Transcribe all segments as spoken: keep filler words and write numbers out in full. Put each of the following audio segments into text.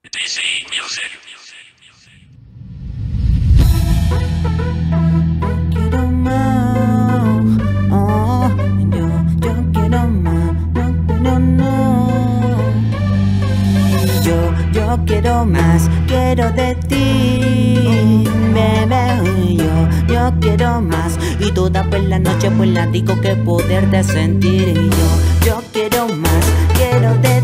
This ain't music. Quiero más, oh, yo, yo quiero más, no quiero no. Yo, yo quiero más, quiero de ti, bebé, yo, yo quiero más. Y toda por la noche pues la digo que poderte sentir. Y yo, yo quiero más, quiero de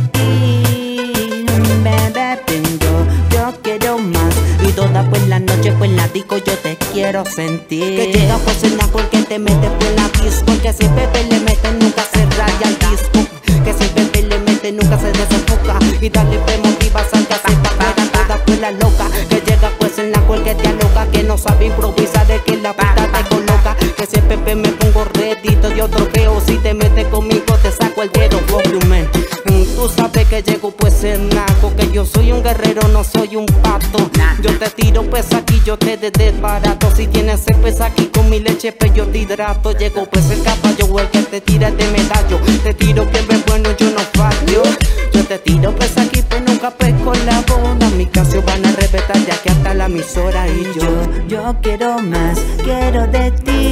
ti, bebé, yo, yo quiero más. Y toda por la noche pues la digo yo te quiero sentir. Que llega pues en la porque te mete por la disco. Que si Pepe le mete nunca se raya el disco. Que si Pepe le mete nunca se desenfoca. Y dale pe motiva, salga, se pa' fuera toda por la loca. Que llega pues en la cual que te aloca. Que no sabe improvisar, de que la puta te coloca. Que si Pepe me pongo redito de otro feo. Si te metes conmigo te saco el dedo, volumen. Tú sabes que llego pues en naco. Que yo soy un guerrero, no soy un pato. Yo te tiro pues aquí, yo te desbarato. Si tienes sed pues aquí con mi leche pues yo te hidrato. Llego pues el caballo o el que te tira de medallo. Te tiro que ves bueno, yo no fallo. Yo te tiro pues aquí pues nunca pesco la boda. Mi canción van a respetar ya que hasta la emisora. Y yo, yo quiero más, quiero de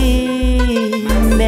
ti,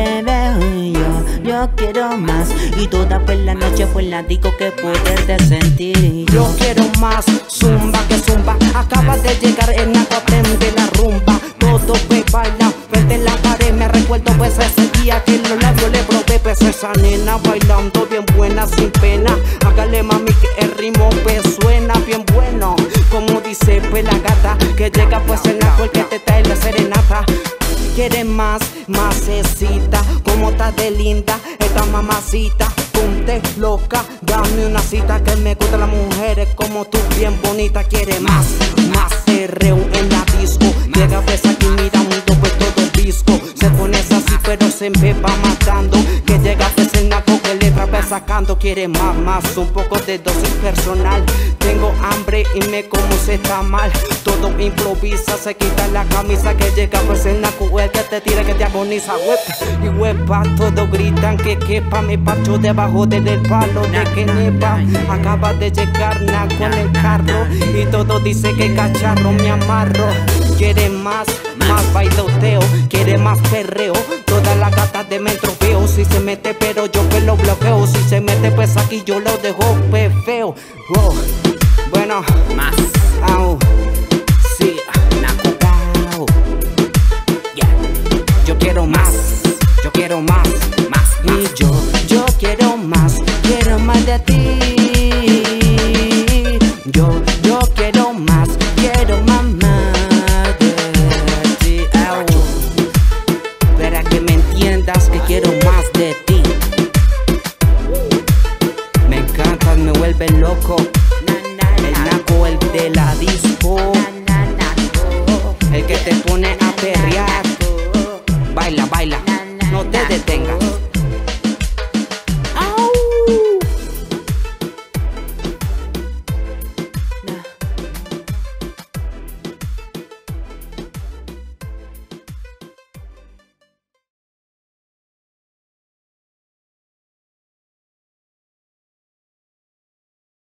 bebé, yo, yo quiero más. Y toda por la noche pues la digo que poderte sentir. Yo quiero más, zumba que zumba. Acabas de llegar en la de la rumba. Todo pues baila, frente en la pared. Me recuerdo pues ese día que en los labios le probé pues esa nena bailando bien buena sin pena. Hágale mami que el ritmo pues suena bien bueno. Como dice pues la gata que llega pues en la que te trae la serenata. Quieres más, masecita, como estás de linda esta mamacita. Ponte loca, dame una cita, que me gustan las mujeres como tú, bien bonita. Quiere más, más perreo en la disco. Llega pues aquí mirando pues todo disco. Se pone así pero se me va matando. Que llega pues el naco que le trapa sacando. Quiere más, más, un poco de dosis personal. Tengo hambre y me como se está mal. Todo improvisa, se quita la camisa. Que llega pues el naco el que te tira, que te agoniza, whip. Y huepa, todos gritan que quepa. Me parcho debajo del palo de que neva. Acaba de llegar naco en el carro. Y todo dice que cacharro me amarro. Quiere más, más bailoteo. Quiere más perreo. Todas las gatas de metro veo. Si se mete pero yo pues lo bloqueo. Si se mete pues aquí yo lo dejo pues feo. Wow. Bueno, más. Au. Sí, naco. Au. Yeah. Yo quiero más, yo quiero más, más, más. Y yo